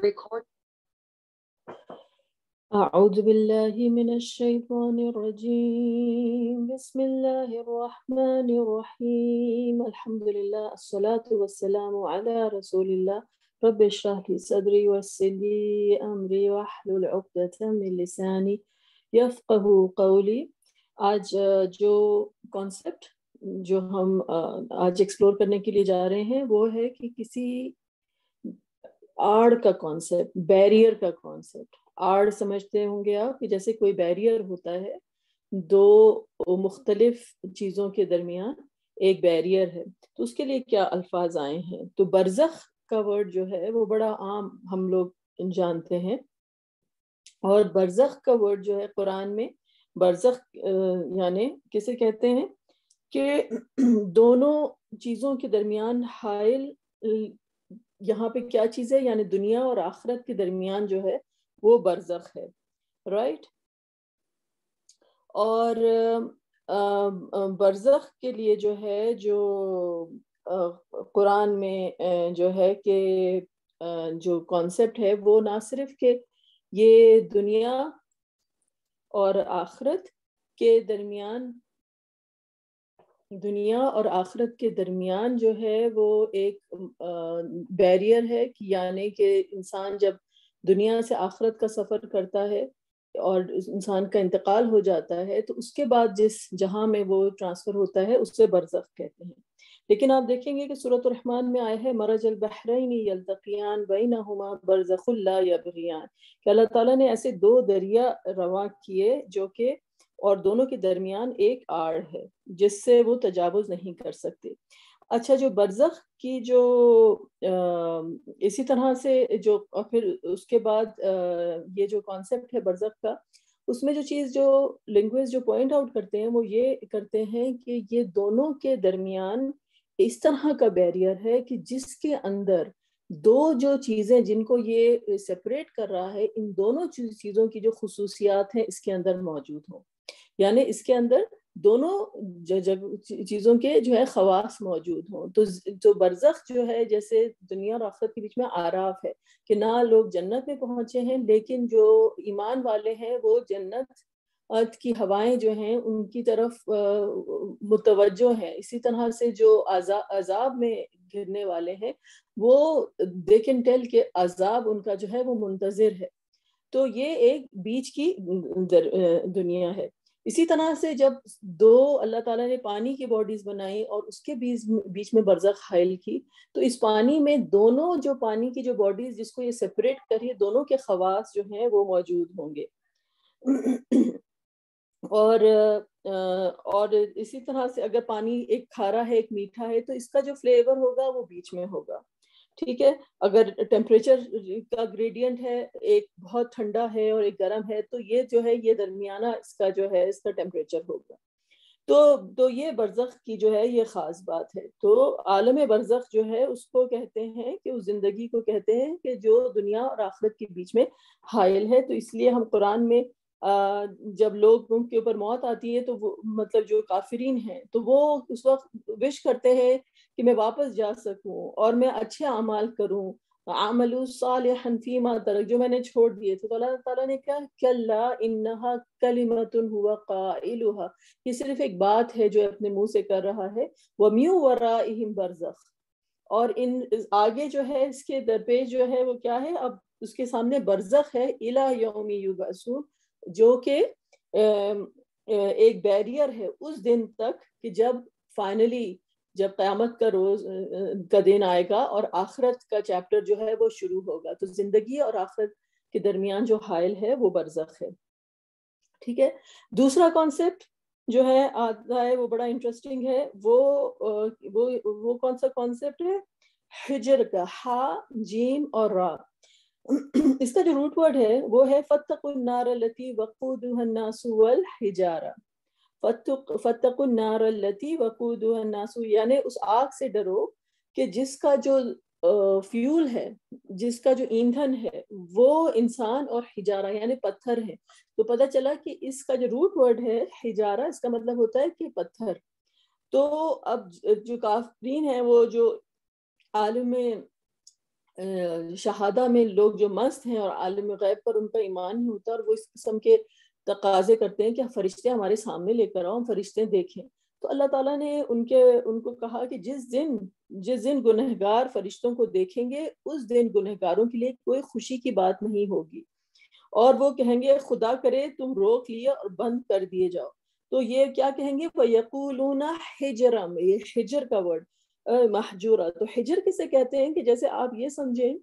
record. أعوذ بالله من الشيطان الرجيم بسم الله الرحمن الرحيم الحمد لله الصلاة والسلام على رسول الله رب اشرح لي صدري ويسر لي أمري واحلل عقدة من لساني يفقه قولي. آج جو کانسیپٹ جو ہم آج ایکسپلور کرنے کے لیے جا رہے ہیں وہ ہے کہ کسی آڑ کا کانسیپٹ، بیریئر کا کانسیپٹ. آڑ سمجھتے ہوں گے آپ کہ جیسے کوئی بیریئر ہوتا ہے، دو مختلف چیزوں کے درمیان ایک بیریئر ہے، تو اس کے لیے کیا الفاظ آئے ہیں. تو برزخ کا ورڈ جو ہے وہ بڑا عام ہم لوگ جانتے ہیں، اور برزخ کا ورڈ جو ہے قرآن میں برزخ یعنی کسے کہتے ہیں کہ دونوں چیزوں کے درمیان حائل. یہاں پہ کیا چیز ہے، یعنی دنیا اور آخرت کے درمیان جو ہے وہ برزخ ہے، رائٹ. اور برزخ کے لیے جو ہے جو قرآن میں جو ہے کہ جو کانسیپٹ ہے وہ نہ صرف کہ یہ دنیا اور آخرت کے درمیان جو ہے وہ ایک بیریئر ہے، یعنی کہ انسان جب دنیا سے آخرت کا سفر کرتا ہے اور انسان کا انتقال ہو جاتا ہے تو اس کے بعد جس جہاں میں وہ ٹرانسفر ہوتا ہے اس سے برزخ کہتے ہیں. لیکن آپ دیکھیں گے کہ سورۃ الرحمن میں آیا ہے مرج البحرین یلتقیان بینہما برزخ لا یبغیان، کہ اللہ تعالیٰ نے ایسے دو دریا رواں کیے جو کہ اور دونوں کے درمیان ایک آڑ ہے جس سے وہ تجاوز نہیں کر سکتے. اچھا، جو برزخ کی جو اسی طرح سے جو پھر اس کے بعد یہ جو کانسیپٹ ہے برزخ کا، اس میں جو چیز جو لنگوسٹ جو پوائنٹ آؤٹ کرتے ہیں وہ یہ کرتے ہیں کہ یہ دونوں کے درمیان اس طرح کا بیریئر ہے کہ جس کے اندر دو جو چیزیں جن کو یہ سپریٹ کر رہا ہے، ان دونوں چیزوں کی جو خصوصیات ہیں اس کے اندر موجود ہوں، یعنی اس کے اندر دونوں چیزوں کے جو ہے خواص موجود ہوں. تو برزخ جو ہے جیسے دنیا اور آخرت کے بیچ میں آراف ہے کہ نہ لوگ جنت میں پہنچے ہیں، لیکن جو ایمان والے ہیں وہ جنت کی ہوائیں جو ہیں ان کی طرف متوجہ ہیں. اسی طرح سے جو عذاب میں گرنے والے ہیں وہ they can tell کہ عذاب ان کا جو ہے وہ منتظر ہے. تو یہ ایک بیچ کی دنیا ہے. اسی طرح سے جب دو اللہ تعالیٰ نے پانی کی باڈیز بنائی اور اس کے بیچ میں برزخ حائل کی، تو اس پانی میں دونوں جو پانی کی جو باڈیز جس کو یہ سپریٹ کری، دونوں کے خواص جو ہیں وہ موجود ہوں گے. اور اسی طرح سے اگر پانی ایک کھارا ہے ایک میٹھا ہے تو اس کا جو فلیور ہوگا وہ بیچ میں ہوگا، ٹھیک ہے. اگر ٹیمپریچر کا گریڈینٹ ہے، ایک بہت ٹھنڈا ہے اور ایک گرم ہے، تو یہ جو ہے یہ درمیانہ اس کا جو ہے اس کا ٹیمپریچر ہوگا. تو یہ برزخ کی جو ہے یہ خاص بات ہے. تو عالم برزخ جو ہے اس کو کہتے ہیں کہ اس زندگی کو کہتے ہیں کہ جو دنیا اور آخرت کے بیچ میں حائل ہے. تو اس لیے ہم قرآن میں جب لوگوں کے اوپر موت آتی ہے تو وہ مطلب جو کافرین ہیں تو وہ اس وقت وش کرتے ہیں کہ میں واپس جا سکوں اور میں اچھے اعمال کروں، عملوا صالحا فیما ترک، جو میں نے چھوڑ دیے تھے. تو اللہ تعالیٰ نے کہا کلا انہا کلمۃ هو قائلها، یہ صرف ایک بات ہے جو اپنے منہ سے کر رہا ہے. وَمِن وَرَائِهِمْ برزخ، اور ان آگے جو ہے اس کے درپیش جو ہے وہ کیا ہے، اب اس کے سامنے برزخ ہے الی یوم یبعثون، جو کہ ایک بیریئر ہے اس دن تک کہ جب فائنلی جب قیامت کا روز کا دن آئے گا اور آخرت کا چیپٹر جو ہے وہ شروع ہوگا. تو زندگی اور آخرت کے درمیان جو حائل ہے وہ برزخ ہے، ٹھیک ہے. دوسرا کانسیپٹ جو ہے آتا ہے وہ بڑا انٹرسٹنگ ہے. وہ کون سا کانسیپٹ ہے؟ حجر کا، ہا جیم اور را. اس کا جو روٹ ورڈ ہے وہ ہے فاتقوا النار التي وقودها الناس والحجارہ. فاتقوا النار التي وقودها الناس، یعنی اس آگ سے ڈرو کہ جس کا جو فیول ہے، جس کا جو ایندھن ہے وہ انسان اور حجارہ یعنی پتھر ہے. تو پتہ چلا کہ اس کا جو روٹ ورڈ ہے حجارہ، اس کا مطلب ہوتا ہے کہ پتھر. تو اب جو کافرین ہیں وہ جو عالم شہادہ میں لوگ جو مست ہیں اور عالم غیب پر ان کا ایمان نہیں ہوتا، اور وہ اس قسم کے تقاضے کرتے ہیں کہ فرشتے ہمارے سامنے لے کر آؤ، ہم فرشتے دیکھیں، تو اللہ تعالیٰ نے ان کو کہا کہ جس دن گنہگار فرشتوں کو دیکھیں گے، اس دن گنہگاروں کے لیے کوئی خوشی کی بات نہیں ہوگی، اور وہ کہیں گے خدا کرے تم روک لیے اور بند کر دیے جاؤ۔ تو یہ کیا کہیں گے؟ وَيَقُولُونَ حِجْرًا، یہ حجر کا ورڈ محجورہ، تو حجر کسے کہتے ہیں کہ جیسے آپ یہ سمجھیں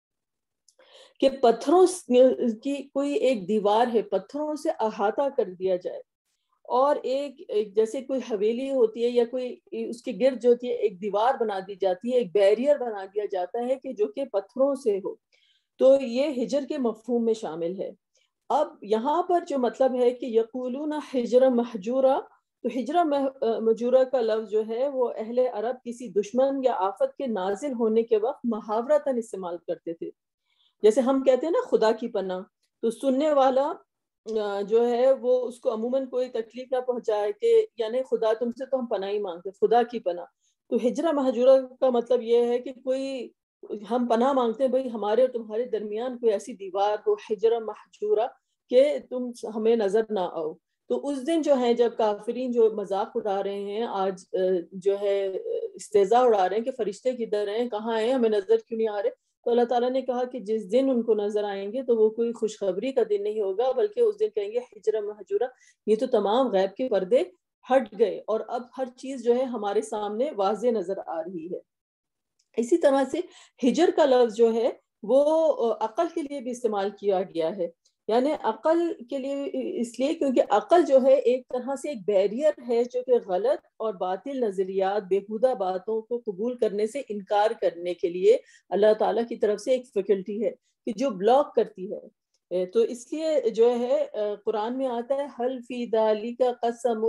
کہ پتھروں کی کوئی ایک دیوار ہے، پتھروں سے احاطہ کر دیا جائے، اور ایک جیسے کوئی حویلی ہوتی ہے یا کوئی اس کے گرد جو ہوتی ہے ایک دیوار بنا دی جاتی ہے، ایک بیریئر بنا دیا جاتا ہے کہ جو کہ پتھروں سے ہو، تو یہ ہجر کے مفہوم میں شامل ہے۔ اب یہاں پر جو مطلب ہے کہ یقولون حجر محجورہ، تو ہجرہ مجورہ کا لفظ جو ہے وہ اہل عرب کسی دشمن یا آفت کے نازل ہونے کے وقت محاورتاً استعمال کرتے تھے۔ جیسے ہم کہتے ہیں نا خدا کی پناہ، تو سننے والا جو ہے وہ اس کو عموماً کوئی تکلیف نہ پہنچائے کہ یعنی خدا تم سے تو ہم پناہ ہی مانگتے، خدا کی پناہ۔ تو ہجرہ محجورہ کا مطلب یہ ہے کہ کوئی ہم پناہ مانگتے ہیں بھئی ہمارے اور تمہارے درمیان کوئی ایسی دیوار ہو، ہجرہ محجورہ، کہ تم ہمیں نظر نہ آؤ۔ تو اس دن جو ہے جب کافرین جو مذاق اڑا رہے ہیں آج، جو ہے استہزاء اڑا رہے ہیں کہ فرشتے کدھر ہیں، کہاں ہیں، ہمیں نظر کیوں نہیں آ رہے، تو اللہ تعالیٰ نے کہا کہ جس دن ان کو نظر آئیں گے تو وہ کوئی خوشخبری کا دن نہیں ہوگا، بلکہ اس دن کہیں گے ہجرہ محجورہ، یہ تو تمام غیب کے پردے ہٹ گئے اور اب ہر چیز جو ہے ہمارے سامنے واضح نظر آ رہی ہے۔ اسی طرح سے ہجر کا لفظ جو ہے وہ عقل کے لیے بھی استعمال کیا گیا ہے، یعنی عقل کے لیے اس لیے کیونکہ عقل جو ہے ایک طرح سے ایک بیریئر ہے جو کہ غلط اور باطل نظریات، بیہودہ باتوں کو قبول کرنے سے انکار کرنے کے لیے اللہ تعالیٰ کی طرف سے ایک فیکلٹی ہے کہ جو بلاک کرتی ہے۔ تو اس لیے جو ہے قرآن میں آتا ہے حل فی ذالک قسم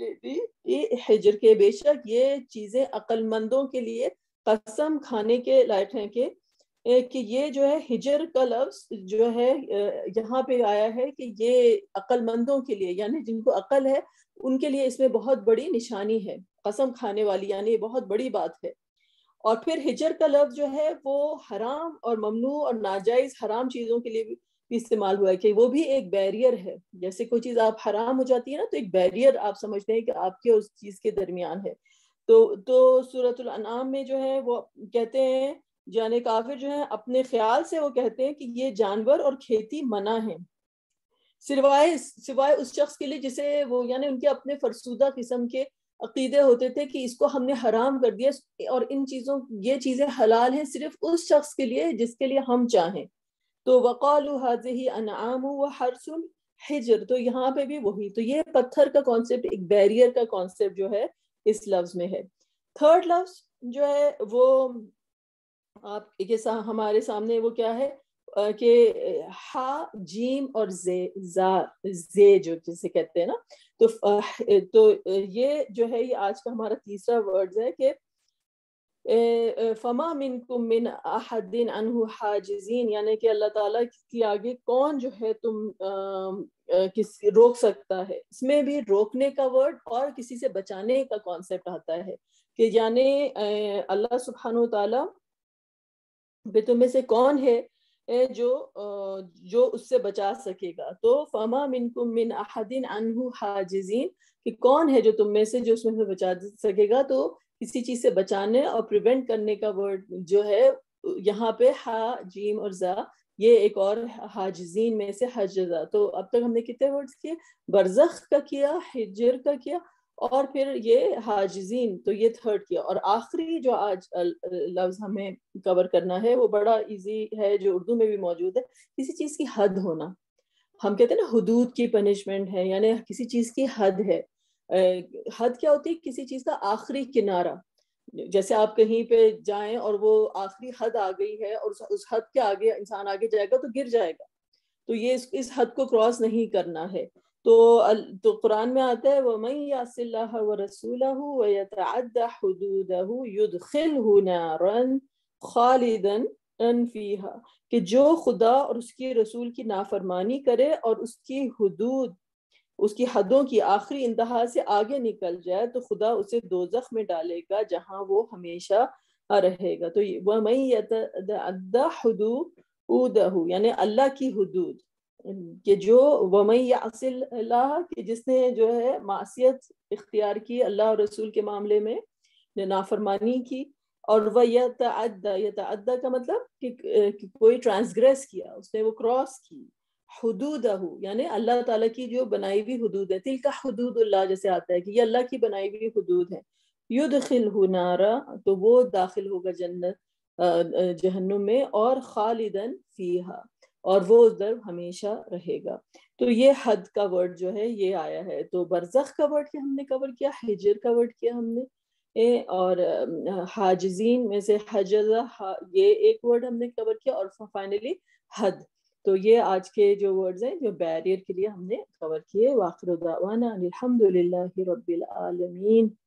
حجر، کے بے شک یہ چیزیں عقل مندوں کے لیے قسم کھانے کے لائق ہیں کہ یہ جو ہے ہجر کا لفظ جو ہے یہاں پہ آیا ہے کہ یہ عقل مندوں کے لیے، یعنی جن کو عقل ہے ان کے لیے اس میں بہت بڑی نشانی ہے، قسم کھانے والی، یعنی یہ بہت بڑی بات ہے۔ اور پھر ہجر کا لفظ جو ہے وہ حرام اور ممنوع اور ناجائز حرام چیزوں کے لیے بھی استعمال ہوا ہے کہ وہ بھی ایک بیریئر ہے، جیسے کوئی چیز آپ حرام ہو جاتی ہے نا تو ایک بیریئر آپ سمجھتے ہیں کہ آپ کے اس چیز کے درمیان ہے۔ تو سورۃ الانعام میں جو ہے وہ کہتے ہیں، یعنی کافر جو ہیں اپنے خیال سے وہ کہتے ہیں کہ یہ جانور اور کھیتی منع ہیں، سوائے اس شخص کے لیے جسے وہ، یعنی ان کے اپنے فرسودہ قسم کے عقیدے ہوتے تھے کہ اس کو ہم نے حرام کر دیا اور یہ چیزیں حلال ہیں صرف اس شخص کے لیے جس کے لیے ہم چاہیں۔ تو وَقَالُوا هَذِهِ أَنْعَامٌ وَحَرْثٌ حجر، تو یہاں پہ بھی وہی، تو یہ پتھر کا کانسیپٹ، ایک بیریئر کا کانسیپٹ جو ہے اس لفظ میں ہے۔ تھرڈ لفظ جو ہے وہ آپ کے ہمارے سامنے وہ کیا ہے کہ ہا جیم اور زے جو جسے کہتے ہیں نا، تو یہ جو ہے یہ آج کا ہمارا تیسرا ورڈ ہے کہ فما منکم من احد عنہ حاجزین، یعنی کہ اللہ تعالیٰ کی آگے کون جو ہے تم روک سکتا ہے۔ اس میں بھی روکنے کا ورڈ اور کسی سے بچانے کا کانسیپٹ آتا ہے کہ یعنی اللہ سبحانہ وتعالیٰ بے تم میں سے کون ہے جو اس سے بچا سکے گا۔ تو فما منکم من احد عنہ حاجزین، کہ کون ہے جو تم میں سے جو اس میں سے بچا سکے گا، تو کسی چیز سے بچانے اور پریونٹ کرنے کا ورڈ جو ہے یہاں پہ ہا جیم اور زا، یہ ایک اور حاجزین میں سے حجزہ۔ تو اب تک ہم نے کتنے ورڈز کیے؟ برزخ کا کیا، حجر کا کیا، اور پھر یہ حاجزین، تو یہ تھرڈ کیا، اور آخری جو آج لفظ ہمیں کور کرنا ہے وہ بڑا ایزی ہے، جو اردو میں بھی موجود ہے، کسی چیز کی حد ہونا۔ ہم کہتے ہیں نا حدود کی پنشمنٹ ہے، یعنی کسی چیز کی حد ہے۔ حد کیا ہوتی ہے؟ کسی چیز کا آخری کنارہ، جیسے آپ کہیں پہ جائیں اور وہ آخری حد آ گئی ہے اور اس حد کے آگے انسان آگے جائے گا تو گر جائے گا، تو یہ اس حد کو کراس نہیں کرنا ہے۔ تو قرآن میں آتا ہے وَمَن يَعْصِ اللَّهَ وَرَسُولَهُ وَيَتَعَدَّ حُدُودَهُ يُدْخِلْهُ نَارًا خَالِدًا فِيهَا، کہ جو خدا اور اس کی رسول کی نافرمانی کرے اور اس کی حدوں کی آخری انتہا سے آگے نکل جائے تو خدا اسے دوزخ میں ڈالے گا جہاں وہ ہمیشہ رہے گا. تو وَمَن يَتَعَدَّ حُدُودَهُ یعنی اللہ کی حدود، کہ جو وَمَن يَعْصِ اللَّهَ کہ جس نے جو ہے معصیت اختیار کی اللہ اور رسول کے معاملے میں، نے نافرمانی کی. اور وَيَتَعَدَّ یتعدی کا مطلب کہ کوئی ٹرانسگریس کیا، اس نے وہ کراس کی. حدودہ یعنی اللہ تعالیٰ کی جو بنائی ہوئی حدود ہے، تلک حدود اللہ جیسے آتا ہے کہ یہ اللہ کی بنائی ہوئی حدود ہے. یدخلہ نارا تو وہ داخل ہوگا جنت جہنم میں، اور خالدن فیہا اور وہ ادھر ہمیشہ رہے گا. تو یہ حد کا ورڈ جو ہے یہ آیا ہے. تو برزخ کا ورڈ ہم نے کور کیا، ہجر کا ورڈ کیا ہم نے، اور حاجزین میں سے حجزہ یہ ایک ورڈ ہم نے کور کیا، اور فائنلی حد. تو یہ آج کے جو ورڈز ہیں جو بیریئر کے لیے ہم نے کور کیے. وآخر دعوانا الحمد للہ رب العالمین.